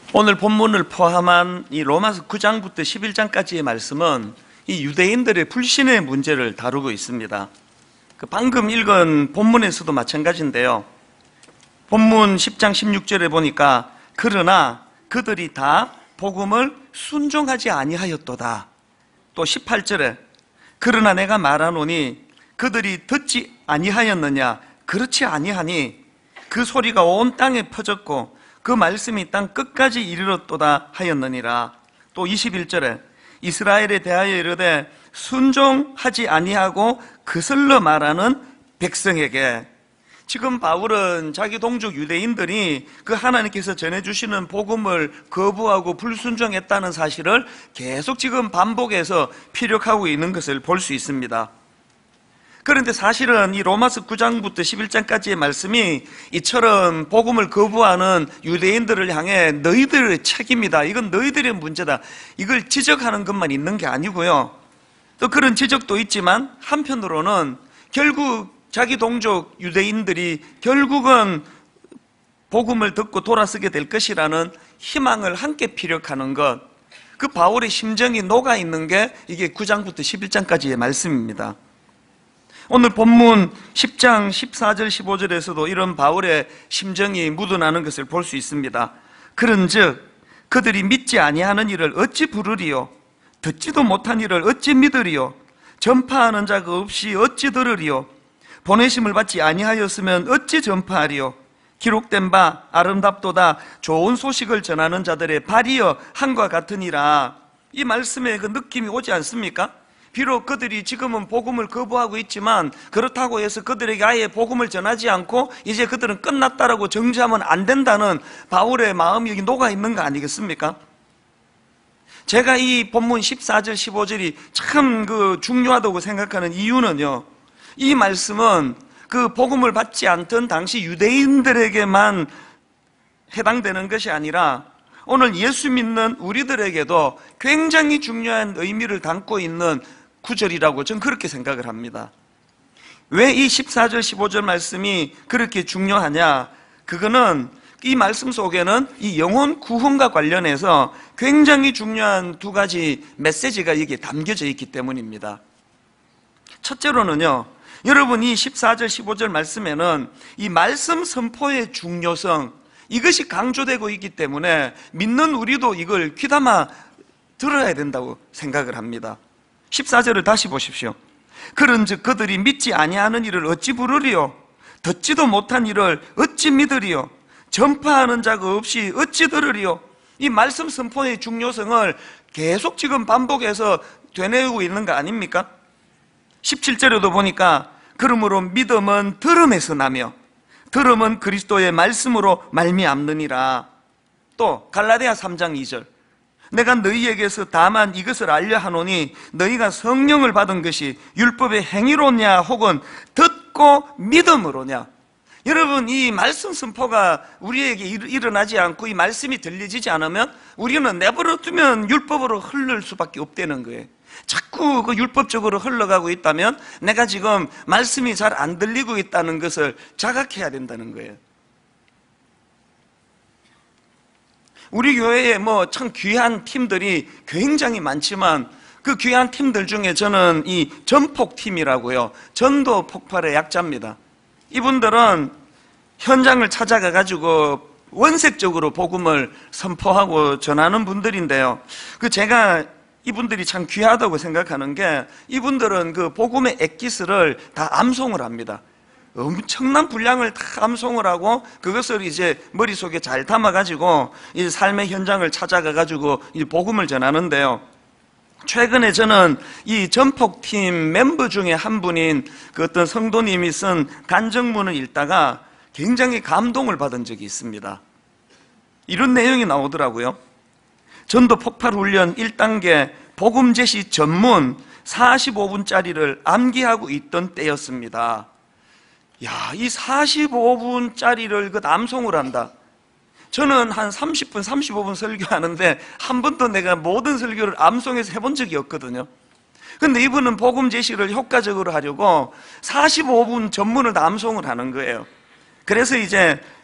오늘 본문을 포함한 이 로마서 9장부터 11장까지의 말씀은 이 유대인들의 불신의 문제를 다루고 있습니다. 방금 읽은 본문에서도 마찬가지인데요. 본문 10장 16절에 보니까 그러나 그들이 다 복음을 순종하지 아니하였도다. 또 18절에 그러나 내가 말하노니 그들이 듣지 아니하였느냐? 그렇지 아니하니 그 소리가 온 땅에 퍼졌고 그 말씀이 땅 끝까지 이르렀도다 하였느니라. 또 21절에 이스라엘에 대하여 이르되 순종하지 아니하고 그슬러 말하는 백성에게. 지금 바울은 자기 동족 유대인들이 그 하나님께서 전해주시는 복음을 거부하고 불순종했다는 사실을 계속 지금 반복해서 피력하고 있는 것을 볼 수 있습니다. 그런데 사실은 이 로마서 9장부터 11장까지의 말씀이 이처럼 복음을 거부하는 유대인들을 향해 너희들의 책임이다, 이건 너희들의 문제다, 이걸 지적하는 것만 있는 게 아니고요, 또 그런 지적도 있지만 한편으로는 결국 자기 동족 유대인들이 결국은 복음을 듣고 돌아서게 될 것이라는 희망을 함께 피력하는 것, 그 바울의 심정이 녹아있는 게 이게 9장부터 11장까지의 말씀입니다. 오늘 본문 10장 14절 15절에서도 이런 바울의 심정이 묻어나는 것을 볼 수 있습니다. 그런즉 그들이 믿지 아니하는 일을 어찌 부르리요? 듣지도 못한 일을 어찌 믿으리요? 전파하는 자가 없이 어찌 들으리요? 보내심을 받지 아니하였으면 어찌 전파하리요? 기록된 바 아름답도다 좋은 소식을 전하는 자들의 발이여 함과 같으니라. 이 말씀에 그 느낌이 오지 않습니까? 비록 그들이 지금은 복음을 거부하고 있지만 그렇다고 해서 그들에게 아예 복음을 전하지 않고 이제 그들은 끝났다라고 정지하면 안 된다는 바울의 마음이 여기 녹아있는 거 아니겠습니까? 제가 이 본문 14절 15절이 참 중요하다고 생각하는 이유는요, 이 말씀은 그 복음을 받지 않던 당시 유대인들에게만 해당되는 것이 아니라 오늘 예수 믿는 우리들에게도 굉장히 중요한 의미를 담고 있는 구절이라고 저는 그렇게 생각을 합니다. 왜 이 14절 15절 말씀이 그렇게 중요하냐? 그거는 이 말씀 속에는 이 영혼 구원과 관련해서 굉장히 중요한 두 가지 메시지가 여기에 담겨져 있기 때문입니다. 첫째로는요, 여러분 이 14절 15절 말씀에는 이 말씀 선포의 중요성, 이것이 강조되고 있기 때문에 믿는 우리도 이걸 귀담아 들어야 된다고 생각을 합니다. 14절을 다시 보십시오. 그런즉 그들이 믿지 아니하는 일을 어찌 부르리요? 듣지도 못한 일을 어찌 믿으리요? 전파하는 자가 없이 어찌 들으리요? 이 말씀 선포의 중요성을 계속 지금 반복해서 되뇌고 있는 거 아닙니까? 17절에도 보니까 그러므로 믿음은 들음에서 나며 들음은 그리스도의 말씀으로 말미암느니라. 또 갈라디아 3장 2절 내가 너희에게서 다만 이것을 알려 하노니 너희가 성령을 받은 것이 율법의 행위로냐 혹은 듣고 믿음으로냐. 여러분 이 말씀 선포가 우리에게 일어나지 않고 이 말씀이 들려지지 않으면 우리는 내버려 두면 율법으로 흐를 수밖에 없다는 거예요. 자꾸 그 율법적으로 흘러가고 있다면 내가 지금 말씀이 잘 안 들리고 있다는 것을 자각해야 된다는 거예요. 우리 교회에 참 귀한 팀들이 굉장히 많지만 그 귀한 팀들 중에 저는 이 전폭팀이라고요, 전도 폭발의 약자입니다. 이분들은 현장을 찾아가 가지고 원색적으로 복음을 선포하고 전하는 분들인데요, 제가 이분들이 참 귀하다고 생각하는 게 이분들은 그 복음의 엑기스를 다 암송을 합니다. 엄청난 분량을 다 암송을 하고 그것을 이제 머릿속에 잘 담아가지고 이 삶의 현장을 찾아가가지고 이 복음을 전하는데요, 최근에 저는 이 전폭팀 멤버 중에 한 분인 그 어떤 성도님이 쓴 간증문을 읽다가 굉장히 감동을 받은 적이 있습니다. 이런 내용이 나오더라고요. 전도 폭발 훈련 1단계 복음 제시 전문 45분짜리를 암기하고 있던 때였습니다. 야, 이 45분짜리를 그 암송을 한다. 저는 한 30분, 35분 설교하는데 한 번도 내가 모든 설교를 암송해서 해본 적이 없거든요. 근데 이분은 복음 제시를 효과적으로 하려고 45분 전문을 다 암송을 하는 거예요. 그래서 이제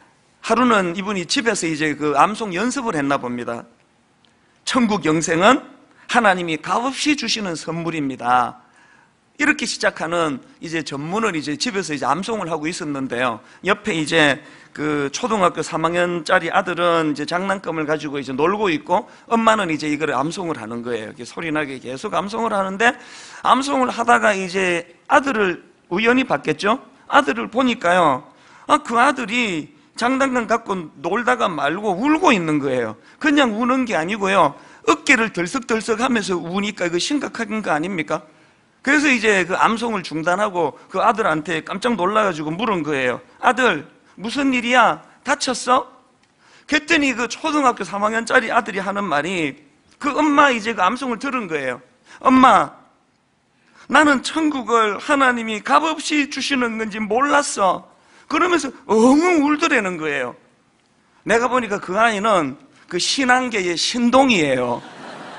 하루는 이분이 집에서 이제 그 암송 연습을 했나 봅니다. 천국 영생은 하나님이 값없이 주시는 선물입니다. 이렇게 시작하는 이제 전문을 이제 집에서 이제 암송을 하고 있었는데요. 옆에 이제 그 초등학교 3학년짜리 아들은 이제 장난감을 가지고 이제 놀고 있고, 엄마는 이제 이걸 암송을 하는 거예요. 소리나게 계속 암송을 하는데, 암송을 하다가 이제 아들을 우연히 봤겠죠? 아들을 보니까요, 그 아들이 장난감 갖고 놀다가 말고 울고 있는 거예요. 그냥 우는 게 아니고요, 어깨를 덜썩덜썩 하면서 우니까 이거 심각한 거 아닙니까? 그래서 이제 그 암송을 중단하고 그 아들한테 깜짝 놀라가지고 물은 거예요. 아들, 무슨 일이야? 다쳤어? 그랬더니 그 초등학교 3학년짜리 아들이 하는 말이, 그 엄마 이제 그 암송을 들은 거예요. 엄마, 나는 천국을 하나님이 값없이 주시는 건지 몰랐어. 그러면서 엉엉 울더라는 거예요. 내가 보니까 그 아이는 그 신앙계의 신동이에요.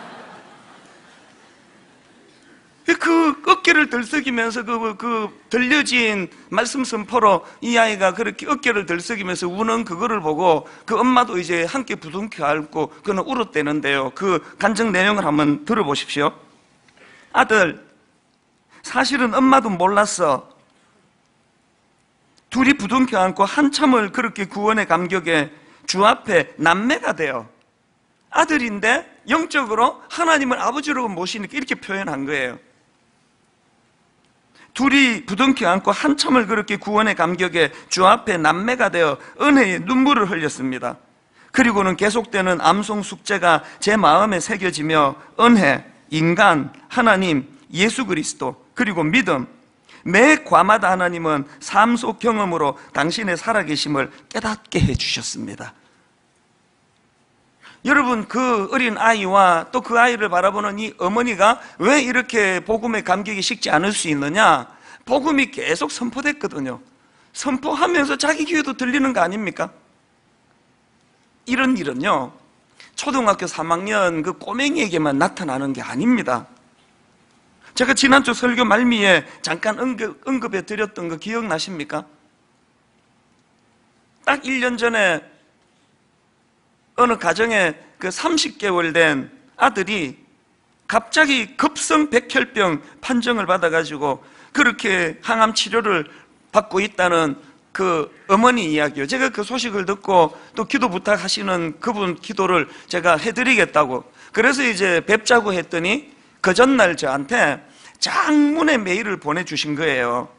그 어깨를 들썩이면서 그 들려진 말씀 선포로 이 아이가 그렇게 어깨를 들썩이면서 우는 그거를 보고 그 엄마도 이제 함께 부둥켜 안고 그는 울었대는데요. 그 간증 내용을 한번 들어보십시오. 아들, 사실은 엄마도 몰랐어. 둘이 부둥켜 안고 한참을 그렇게 구원의 감격에 주 앞에 남매가 돼요. 아들인데 영적으로 하나님을 아버지로 모시니까 이렇게 표현한 거예요. 둘이 부둥켜 안고 한참을 그렇게 구원의 감격에 주 앞에 남매가 되어 은혜의 눈물을 흘렸습니다. 그리고는 계속되는 암송 숙제가 제 마음에 새겨지며 은혜, 인간, 하나님, 예수 그리스도, 그리고 믿음, 매 과마다 하나님은 삶 속 경험으로 당신의 살아계심을 깨닫게 해주셨습니다. 여러분, 그 어린 아이와 또 그 아이를 바라보는 이 어머니가 왜 이렇게 복음의 감격이 식지 않을 수 있느냐? 복음이 계속 선포됐거든요. 선포하면서 자기 귀에도 들리는 거 아닙니까? 이런 일은요, 초등학교 3학년 그 꼬맹이에게만 나타나는 게 아닙니다. 제가 지난주 설교 말미에 잠깐 언급해 드렸던 거 기억나십니까? 딱 1년 전에 어느 가정에 그 30개월 된 아들이 갑자기 급성 백혈병 판정을 받아가지고 그렇게 항암 치료를 받고 있다는 그 어머니 이야기요. 제가 그 소식을 듣고 또 기도 부탁하시는 그분 기도를 제가 해드리겠다고, 그래서 이제 뵙자고 했더니 그 전날 저한테 장문의 메일을 보내주신 거예요.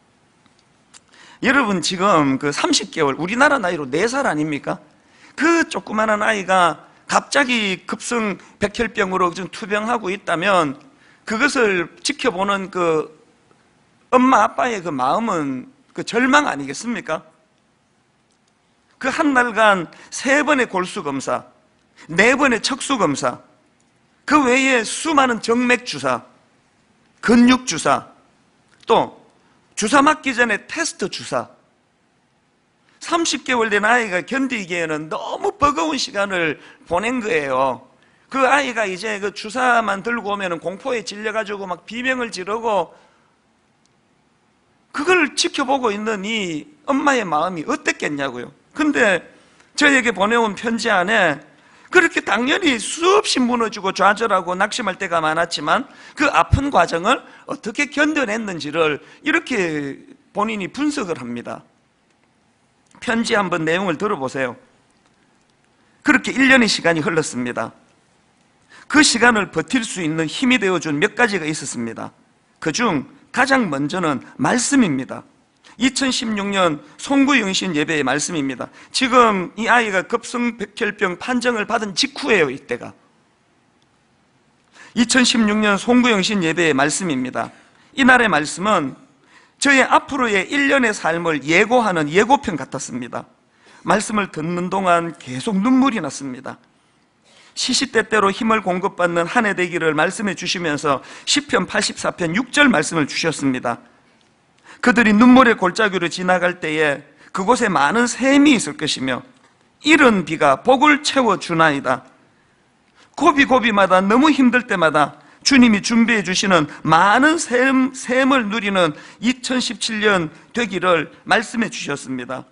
여러분, 지금 그 30개월, 우리나라 나이로 4살 아닙니까? 그 조그마한 아이가 갑자기 급성 백혈병으로 좀 투병하고 있다면 그것을 지켜보는 그 엄마 아빠의 그 마음은 그 절망 아니겠습니까? 그 한 달간 3번의 골수검사, 4번의 척수검사, 그 외에 수많은 정맥주사, 근육주사, 또 주사 맞기 전에 테스트 주사, 30개월 된 아이가 견디기에는 너무 버거운 시간을 보낸 거예요. 그 아이가 이제 그 주사만 들고 오면 공포에 질려가지고 막 비명을 지르고, 그걸 지켜보고 있는 이 엄마의 마음이 어땠겠냐고요. 근데 저에게 보내온 편지 안에 그렇게 당연히 수없이 무너지고 좌절하고 낙심할 때가 많았지만 그 아픈 과정을 어떻게 견뎌냈는지를 이렇게 본인이 분석을 합니다. 편지 한번 내용을 들어보세요. 그렇게 1년의 시간이 흘렀습니다. 그 시간을 버틸 수 있는 힘이 되어준 몇 가지가 있었습니다. 그중 가장 먼저는 말씀입니다. 2016년 송구영신 예배의 말씀입니다. 지금 이 아이가 급성백혈병 판정을 받은 직후예요. 이때가 2016년 송구영신 예배의 말씀입니다. 이날의 말씀은 저의 앞으로의 1년의 삶을 예고하는 예고편 같았습니다. 말씀을 듣는 동안 계속 눈물이 났습니다. 시시때때로 힘을 공급받는 한 해 되기를 말씀해 주시면서 시편 84편 6절 말씀을 주셨습니다. 그들이 눈물의 골짜기로 지나갈 때에 그곳에 많은 샘이 있을 것이며 이른 비가 복을 채워주나이다. 고비고비마다 너무 힘들 때마다 주님이 준비해 주시는 많은 샘을 누리는 2017년 되기를 말씀해 주셨습니다.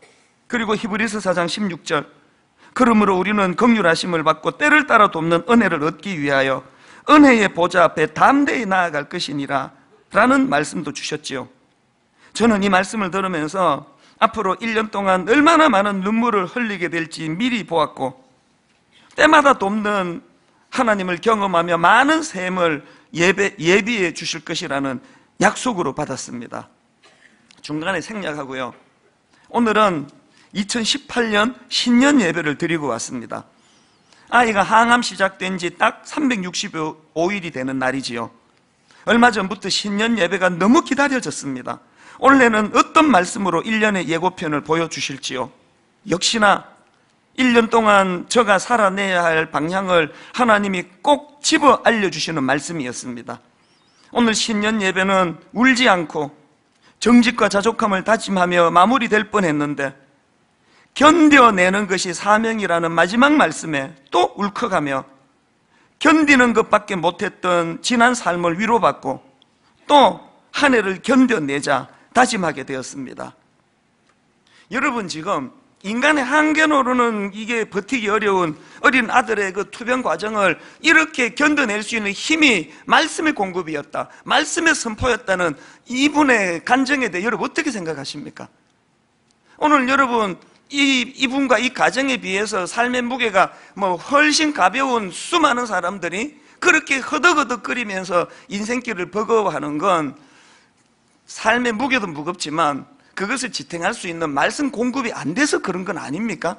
그리고 히브리서 4장 16절, 그러므로 우리는 긍휼하심을 받고 때를 따라 돕는 은혜를 얻기 위하여 은혜의 보좌 앞에 담대히 나아갈 것이니라 라는 말씀도 주셨지요. 저는 이 말씀을 들으면서 앞으로 1년 동안 얼마나 많은 눈물을 흘리게 될지 미리 보았고, 때마다 돕는 하나님을 경험하며 많은 샘을 예비해 주실 것이라는 약속으로 받았습니다. 중간에 생략하고요, 오늘은 2018년 신년 예배를 드리고 왔습니다. 아이가 항암 시작된 지 딱 365일이 되는 날이지요. 얼마 전부터 신년 예배가 너무 기다려졌습니다. 올해는 어떤 말씀으로 1년의 예고편을 보여주실지요. 역시나 1년 동안 저가 살아내야 할 방향을 하나님이 꼭 집어 알려주시는 말씀이었습니다. 오늘 신년 예배는 울지 않고 정직과 자족함을 다짐하며 마무리될 뻔했는데, 견뎌내는 것이 사명이라는 마지막 말씀에 또 울컥하며 견디는 것밖에 못했던 지난 삶을 위로받고 또 한 해를 견뎌내자 다짐하게 되었습니다. 여러분, 지금 인간의 한계로는 이게 버티기 어려운 어린 아들의 그 투병 과정을 이렇게 견뎌낼 수 있는 힘이 말씀의 공급이었다, 말씀의 선포였다는 이분의 간증에 대해 여러분 어떻게 생각하십니까? 오늘 여러분 이분과 이 가정에 비해서 삶의 무게가 훨씬 가벼운 수많은 사람들이 그렇게 허덕허덕거리면서 인생길을 버거워하는 건 삶의 무게도 무겁지만 그것을 지탱할 수 있는 말씀 공급이 안 돼서 그런 건 아닙니까?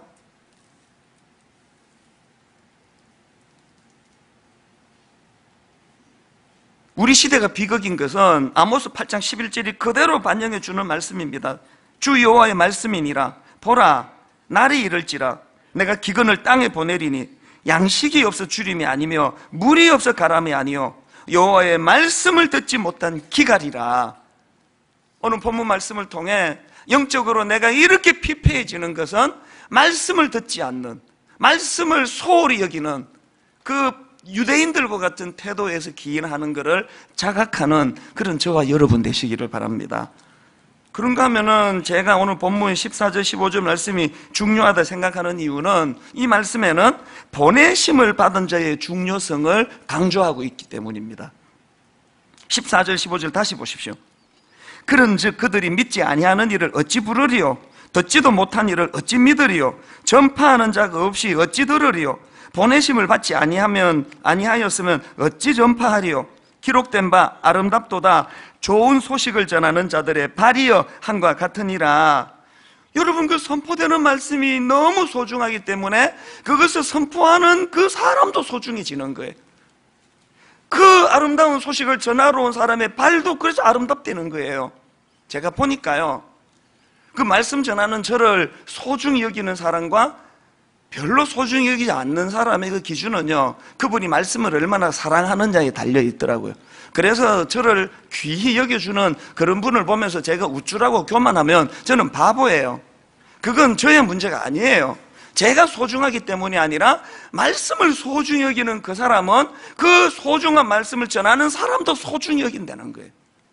우리 시대가 비극인 것은 아모스 8장 11절이 그대로 반영해 주는 말씀입니다. 주 여호와의 말씀이니라. 보라, 날이 이를지라 내가 기근을 땅에 보내리니 양식이 없어 주림이 아니며 물이 없어 가람이 아니요 여호와의 말씀을 듣지 못한 기갈이라. 오늘 본문 말씀을 통해 영적으로 내가 이렇게 피폐해지는 것은 말씀을 듣지 않는, 말씀을 소홀히 여기는 그 유대인들과 같은 태도에서 기인하는 것을 자각하는 그런 저와 여러분 되시기를 바랍니다. 그런가 하면은 제가 오늘 본문 14절 15절 말씀이 중요하다 생각하는 이유는 이 말씀에는 보내심을 받은 자의 중요성을 강조하고 있기 때문입니다. 14절 15절 다시 보십시오. 그런즉 그들이 믿지 아니하는 일을 어찌 부르리요? 듣지도 못한 일을 어찌 믿으리요? 전파하는 자가 없이 어찌 들으리요? 보내심을 받지 아니하였으면 어찌 전파하리요? 기록된 바 아름답도다 좋은 소식을 전하는 자들의 발이여 함과 같으니라. 여러분, 그 선포되는 말씀이 너무 소중하기 때문에 그것을 선포하는 그 사람도 소중해지는 거예요. 그 아름다운 소식을 전하러 온 사람의 발도 그래서 아름답다는 거예요. 제가 보니까요, 그 말씀 전하는 저를 소중히 여기는 사람과 별로 소중히 여기지 않는 사람의 그 기준은요, 그분이 말씀을 얼마나 사랑하느냐에 달려 있더라고요. 그래서 저를 귀히 여겨주는 그런 분을 보면서 제가 우쭐하고 교만하면 저는 바보예요. 그건 저의 문제가 아니에요. 제가 소중하기 때문이 아니라 말씀을 소중히 여기는 그 사람은 그 소중한 말씀을 전하는 사람도 소중히 여긴다는 거예요.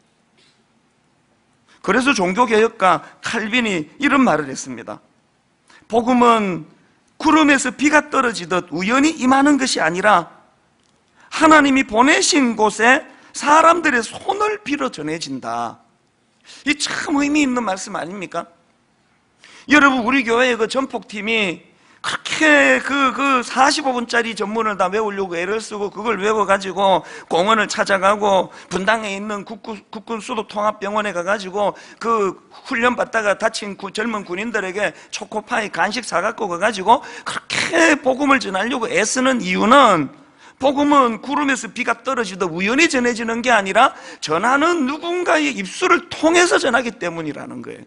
그래서 종교개혁가 칼빈이 이런 말을 했습니다. 복음은 구름에서 비가 떨어지듯 우연히 임하는 것이 아니라 하나님이 보내신 곳에 사람들의 손을 빌어 전해진다. 이 참 의미 있는 말씀 아닙니까? 여러분, 우리 교회의 그 전폭팀이 그렇게 그 45분짜리 전문을 다 외우려고 애를 쓰고 그걸 외워가지고 공원을 찾아가고 분당에 있는 국군 수도통합병원에 가가지고 그 훈련 받다가 다친 젊은 군인들에게 초코파이 간식 사갖고 가가지고 그렇게 복음을 전하려고 애쓰는 이유는, 복음은 구름에서 비가 떨어지듯 우연히 전해지는 게 아니라 전하는 누군가의 입술을 통해서 전하기 때문이라는 거예요.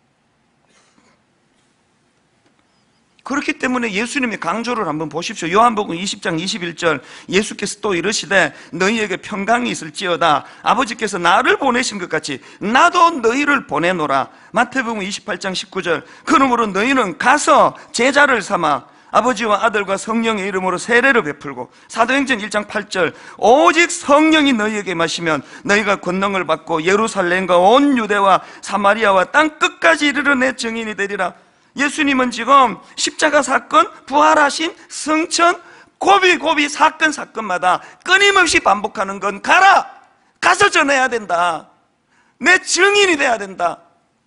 그렇기 때문에 예수님이 강조를 한번 보십시오. 요한복음 20장 21절 예수께서 또 이르시되 너희에게 평강이 있을지어다. 아버지께서 나를 보내신 것 같이 나도 너희를 보내노라. 마태복음 28장 19절 그러므로 너희는 가서 제자를 삼아 아버지와 아들과 성령의 이름으로 세례를 베풀고, 사도행전 1장 8절 오직 성령이 너희에게 마시면 너희가 권능을 받고 예루살렘과 온 유대와 사마리아와 땅 끝까지 이르러 내 증인이 되리라. 예수님은 지금 십자가 사건, 부활하심, 성천, 고비 사건마다 끊임없이 반복하는 건 가라! 가서 전해야 된다. 내 증인이 돼야 된다.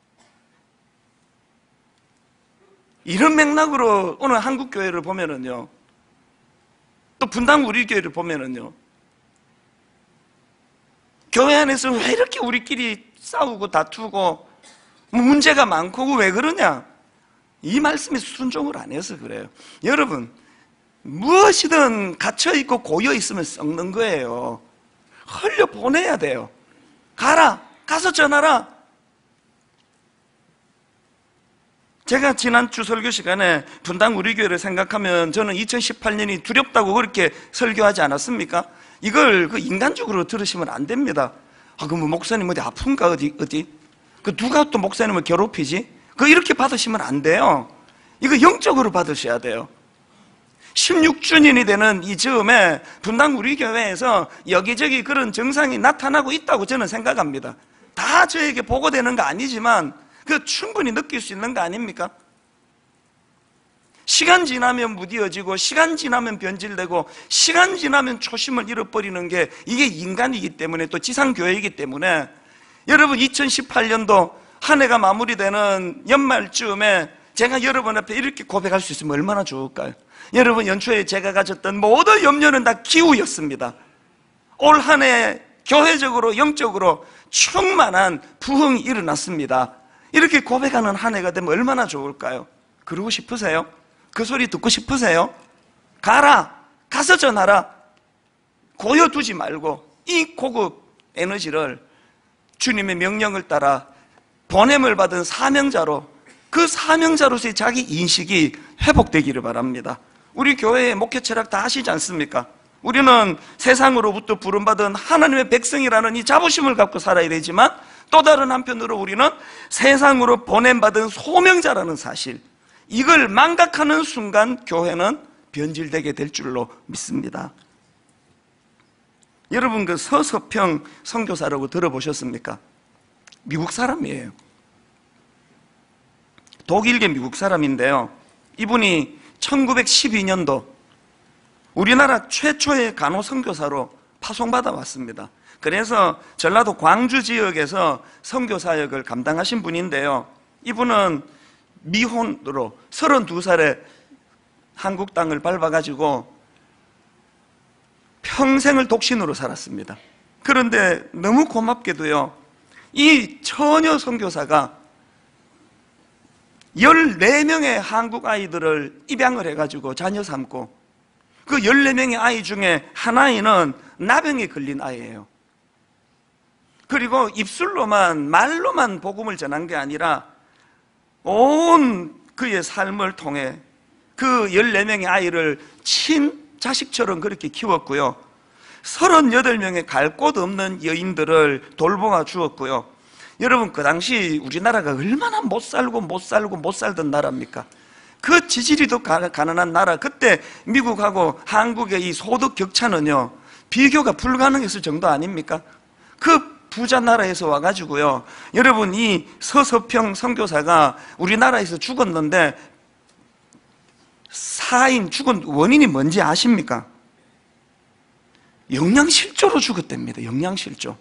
이런 맥락으로 오늘 한국교회를 보면은요, 또 분당 우리 교회를 보면은요, 교회 안에서 왜 이렇게 우리끼리 싸우고 다투고 문제가 많고 왜 그러냐? 이 말씀에 순종을 안 해서 그래요. 여러분, 무엇이든 갇혀있고 고여있으면 썩는 거예요. 흘려보내야 돼요. 가라! 가서 전하라! 제가 지난주 설교 시간에 분당 우리 교회를 생각하면 저는 2018년이 두렵다고 그렇게 설교하지 않았습니까? 이걸 인간적으로 들으시면 안 됩니다. 그럼 목사님 어디 아픈가? 어디? 누가 또 목사님을 괴롭히지? 이렇게 받으시면 안 돼요. 이거 영적으로 받으셔야 돼요. 16주년이 되는 이 즈음에 분당 우리 교회에서 여기저기 그런 증상이 나타나고 있다고 저는 생각합니다. 다 저에게 보고되는 거 아니지만 충분히 느낄 수 있는 거 아닙니까? 시간 지나면 무뎌지고 시간 지나면 변질되고 시간 지나면 초심을 잃어버리는 게 이게 인간이기 때문에 또 지상교회이기 때문에 여러분 2018년도 한 해가 마무리되는 연말쯤에 제가 여러분 앞에 이렇게 고백할 수 있으면 얼마나 좋을까요? 여러분 연초에 제가 가졌던 모든 염려는 다 기우였습니다. 올 한 해 교회적으로 영적으로 충만한 부흥이 일어났습니다. 이렇게 고백하는 한 해가 되면 얼마나 좋을까요? 그러고 싶으세요? 그 소리 듣고 싶으세요? 가라! 가서 전하라! 고여두지 말고 이 고급 에너지를 주님의 명령을 따라 보냄을 받은 사명자로 그 사명자로서의 자기 인식이 회복되기를 바랍니다. 우리 교회의 목회 철학 다 아시지 않습니까? 우리는 세상으로부터 부름받은 하나님의 백성이라는 이 자부심을 갖고 살아야 되지만 또 다른 한편으로 우리는 세상으로 보냄받은 소명자라는 사실, 이걸 망각하는 순간 교회는 변질되게 될 줄로 믿습니다. 여러분 서서평 선교사라고 들어보셨습니까? 미국 사람이에요. 독일계 미국 사람인데요, 이분이 1912년도 우리나라 최초의 간호 선교사로 파송받아 왔습니다. 그래서 전라도 광주 지역에서 선교 사역을 감당하신 분인데요, 이분은 미혼으로 32살에 한국 땅을 밟아가지고 평생을 독신으로 살았습니다. 그런데 너무 고맙게도요, 이 처녀 선교사가 14명의 한국 아이들을 입양을 해가지고 자녀 삼고 그 14명의 아이 중에 한 아이는 나병에 걸린 아이예요. 그리고 입술로만 말로만 복음을 전한 게 아니라 온 그의 삶을 통해 그 14명의 아이를 친자식처럼 그렇게 키웠고요, 38명의 갈 곳 없는 여인들을 돌보아 주었고요. 여러분 그 당시 우리나라가 얼마나 못 살던 나라입니까? 그 지지리도 가난한 나라, 그때 미국하고 한국의 이 소득 격차는요 비교가 불가능했을 정도 아닙니까? 그 부자 나라에서 와가지고요, 여러분 이 서서평 선교사가 우리나라에서 죽었는데 죽은 원인이 뭔지 아십니까? 영양실조로 죽었답니다. 영양실조.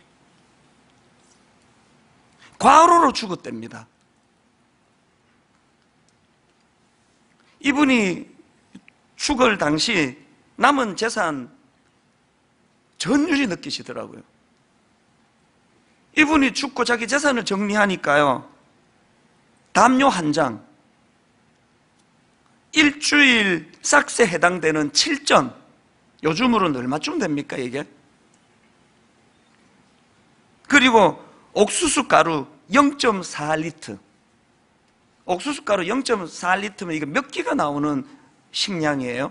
과로로 죽었답니다. 이분이 죽을 당시 남은 재산 전율이 느끼시더라고요. 이분이 죽고 자기 재산을 정리하니까요, 담요 한 장, 일주일 싹세 해당되는 7전, 요즘으로는 얼마쯤 됩니까 이게? 그리고 옥수수 가루 0.4리터, 옥수수 가루 0.4리터면 이게 몇 끼가 나오는 식량이에요.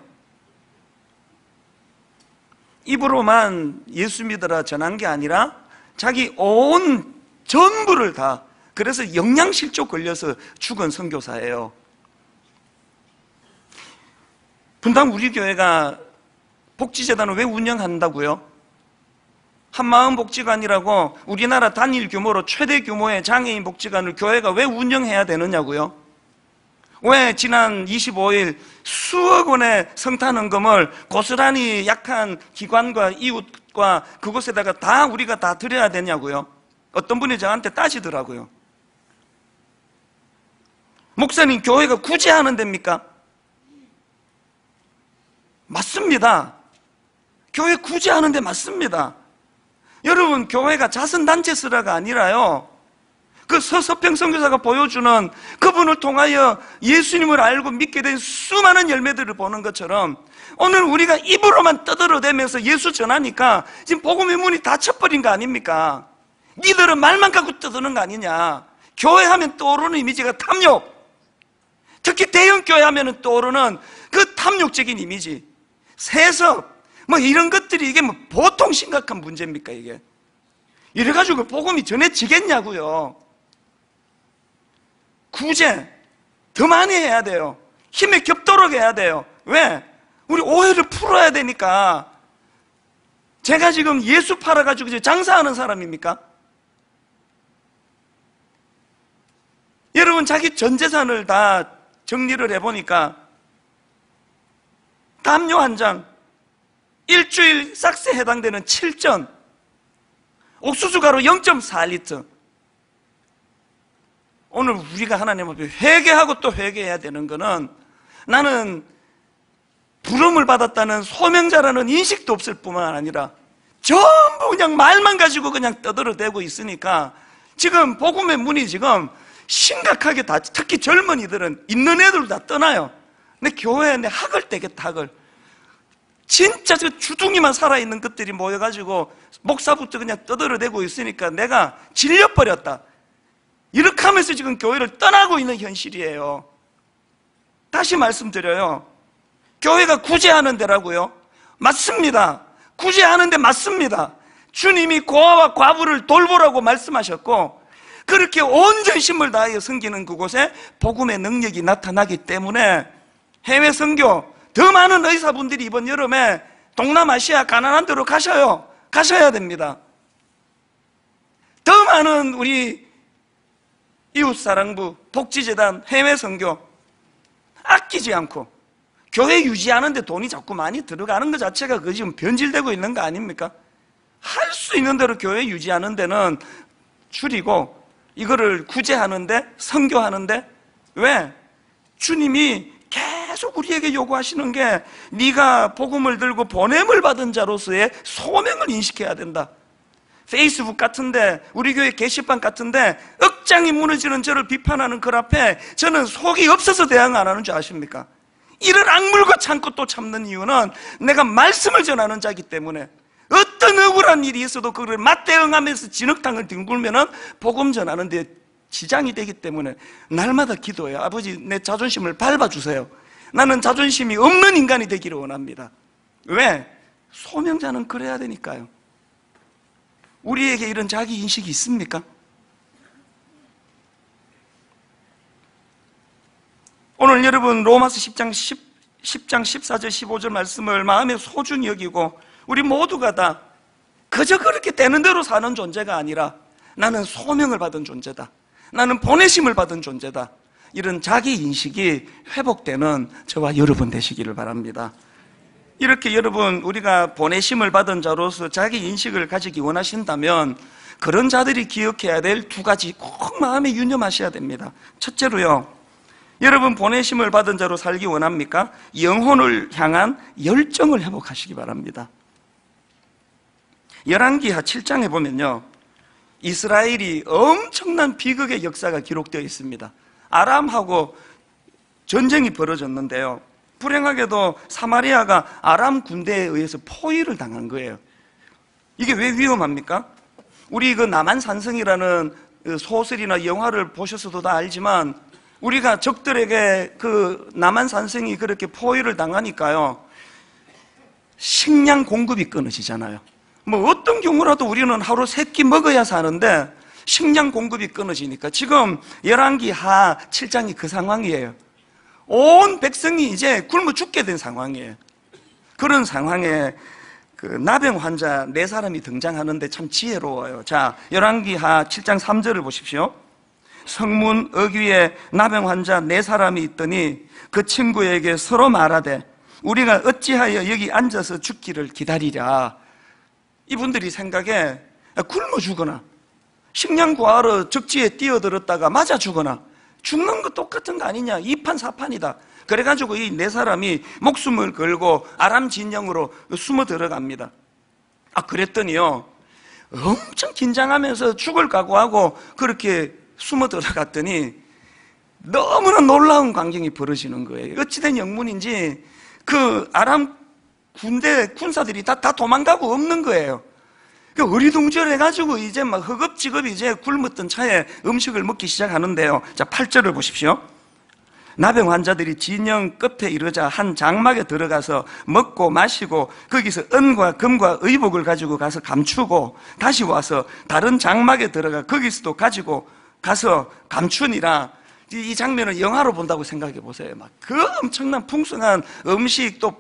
입으로만 예수 믿으라 전한 게 아니라 자기 온 전부를 다, 그래서 영양실조 걸려서 죽은 선교사예요. 분당 우리 교회가 복지재단을 왜 운영한다고요? 한마음 복지관이라고 우리나라 단일 규모로 최대 규모의 장애인 복지관을 교회가 왜 운영해야 되느냐고요? 왜 지난 25일 수억 원의 성탄헌금을 고스란히 약한 기관과 이웃과 그곳에다가 다 우리가 다 드려야 되냐고요? 어떤 분이 저한테 따지더라고요. 목사님, 교회가 구제하는 데입니까? 맞습니다. 교회 구제하는 데 맞습니다. 여러분, 교회가 자선단체스라가 아니라요, 그 서서평 선교사가 보여주는 그분을 통하여 예수님을 알고 믿게 된 수많은 열매들을 보는 것처럼 오늘 우리가 입으로만 떠들어대면서 예수 전하니까 지금 복음의 문이 닫혀버린 거 아닙니까? 니들은 말만 갖고 떠드는 거 아니냐. 교회 하면 떠오르는 이미지가 탐욕, 특히 대형교회 하면 떠오르는 그 탐욕적인 이미지, 세습, 뭐 이런 것들이 이게 뭐 보통 심각한 문제입니까 이게? 이래가지고 복음이 전해지겠냐고요. 구제 더 많이 해야 돼요. 힘에 겹도록 해야 돼요. 왜? 우리 오해를 풀어야 되니까. 제가 지금 예수 팔아가지고 장사하는 사람입니까? 여러분, 자기 전 재산을 다 정리를 해보니까 담요 한 장, 일주일 싹스에 해당되는 7전, 옥수수가루 0.4리터. 오늘 우리가 하나님 앞에 회개하고 또 회개해야 되는 거는, 나는 부름을 받았다는 소명자라는 인식도 없을 뿐만 아니라 전부 그냥 말만 가지고 그냥 떠들어대고 있으니까 지금 복음의 문이 지금 심각하게 다, 특히 젊은이들은 있는 애들 다 떠나요. 내 교회에 내 학을 떼겠다, 학을. 진짜 저 주둥이만 살아있는 것들이 모여가지고 목사부터 그냥 떠들어대고 있으니까 내가 질려버렸다, 이렇게 하면서 지금 교회를 떠나고 있는 현실이에요. 다시 말씀드려요. 교회가 구제하는 데라고요? 맞습니다. 구제하는 데 맞습니다. 주님이 고아와 과부를 돌보라고 말씀하셨고, 그렇게 온 전심을 다하여 섬기는 그곳에 복음의 능력이 나타나기 때문에 해외 선교, 더 많은 의사분들이 이번 여름에 동남아시아 가난한 데로 가셔야 됩니다. 더 많은 우리 이웃사랑부, 복지재단, 해외 선교 아끼지 않고 교회 유지하는데 돈이 자꾸 많이 들어가는 것 자체가 그 지금 변질되고 있는 거 아닙니까? 할 수 있는 대로 교회 유지하는 데는 줄이고 이거를 구제하는데, 선교하는데, 왜? 주님이 계속 우리에게 요구하시는 게 네가 복음을 들고 보냄을 받은 자로서의 소명을 인식해야 된다. 페이스북 같은데, 우리 교회 게시판 같은데 억장이 무너지는 저를 비판하는 그 앞에 저는 속이 없어서 대응 안 하는 줄 아십니까? 이를 악물고 참고 또 참는 이유는 내가 말씀을 전하는 자이기 때문에, 어떤 억울한 일이 있어도 그걸 맞대응하면서 진흙탕을 뒹굴면은 복음 전하는 데 지장이 되기 때문에 날마다 기도해요. 아버지, 내 자존심을 밟아주세요. 나는 자존심이 없는 인간이 되기를 원합니다. 왜? 소명자는 그래야 되니까요. 우리에게 이런 자기 인식이 있습니까? 오늘 여러분 로마서 10장 14절 15절 말씀을 마음에 소중히 여기고 우리 모두가 다 그저 그렇게 되는 대로 사는 존재가 아니라 나는 소명을 받은 존재다, 나는 보내심을 받은 존재다, 이런 자기 인식이 회복되는 저와 여러분 되시기를 바랍니다. 이렇게 여러분, 우리가 보내심을 받은 자로서 자기 인식을 가지기 원하신다면 그런 자들이 기억해야 될 두 가지 꼭 마음에 유념하셔야 됩니다. 첫째로요, 여러분 보내심을 받은 자로 살기 원합니까? 영혼을 향한 열정을 회복하시기 바랍니다. 열왕기하 7장에 보면요, 이스라엘이 엄청난 비극의 역사가 기록되어 있습니다. 아람하고 전쟁이 벌어졌는데요, 불행하게도 사마리아가 아람 군대에 의해서 포위를 당한 거예요. 이게 왜 위험합니까? 우리 그 남한산성이라는 소설이나 영화를 보셔서도 다 알지만, 우리가 적들에게 그 남한산성이 그렇게 포위를 당하니까요, 식량 공급이 끊어지잖아요. 뭐 어떤 경우라도 우리는 하루 3끼 먹어야 사는데 식량 공급이 끊어지니까 지금 열왕기하 7장이 그 상황이에요. 온 백성이 이제 굶어 죽게 된 상황이에요. 그런 상황에 그 나병 환자 4사람이 등장하는데 참 지혜로워요. 자, 열왕기하 7장 3절을 보십시오. 성문 어귀에 나병 환자 4사람이 있더니 그 친구에게 서로 말하되 우리가 어찌하여 여기 앉아서 죽기를 기다리랴. 이분들이 생각에 굶어 죽거나 식량 구하러 적지에 뛰어들었다가 맞아 죽거나 죽는 거 똑같은 거 아니냐, 이판사판이다. 그래가지고 이 4사람이 목숨을 걸고 아람 진영으로 숨어 들어갑니다. 그랬더니요, 엄청 긴장하면서 죽을 각오하고 그렇게 숨어 들어갔더니 너무나 놀라운 광경이 벌어지는 거예요. 어찌된 영문인지 그 아람 군대 군사들이 다 도망가고 없는 거예요. 어리둥절해가지고 이제 막 허겁지겁 이제 굶었던 차에 음식을 먹기 시작하는데요. 자, 8절을 보십시오. 나병 환자들이 진영 끝에 이르자 한 장막에 들어가서 먹고 마시고 거기서 은과 금과 의복을 가지고 가서 감추고 다시 와서 다른 장막에 들어가 거기서도 가지고 가서 감추니라. 이 장면을 영화로 본다고 생각해 보세요. 막 그 엄청난 풍성한 음식 또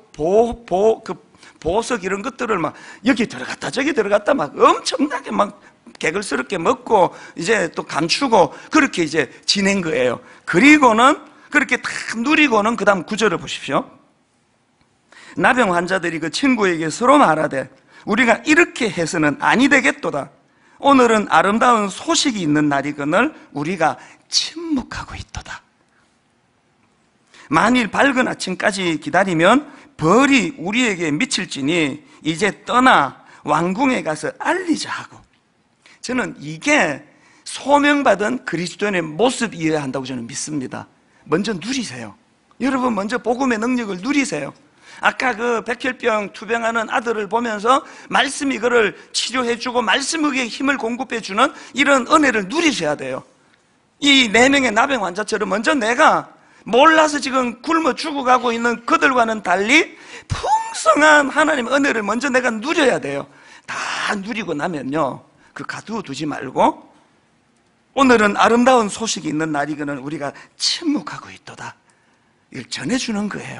보석 이런 것들을 막 여기 들어갔다 저기 들어갔다 막 엄청나게 막 개걸스럽게 먹고 이제 또 감추고 그렇게 이제 지낸 거예요. 그리고는 그렇게 다 누리고는 그 다음 9절을 보십시오. 나병 환자들이 그 친구에게 서로 말하되 우리가 이렇게 해서는 아니 되겠도다. 오늘은 아름다운 소식이 있는 날이거늘 우리가 침묵하고 있도다. 만일 밝은 아침까지 기다리면 벌이 우리에게 미칠지니 이제 떠나 왕궁에 가서 알리자 하고. 저는 이게 소명받은 그리스도인의 모습이어야 한다고 저는 믿습니다. 먼저 누리세요. 여러분 먼저 복음의 능력을 누리세요. 아까 그 백혈병 투병하는 아들을 보면서 말씀이 그를 치료해주고 말씀에게 힘을 공급해주는 이런 은혜를 누리셔야 돼요. 이 4명의 나병 환자처럼 먼저 내가 몰라서 지금 굶어 죽어가고 있는 그들과는 달리 풍성한 하나님의 은혜를 먼저 내가 누려야 돼요. 다 누리고 나면요, 그 가두어 두지 말고 오늘은 아름다운 소식이 있는 날이거늘 우리가 침묵하고 있도다. 이걸 전해주는 거예요.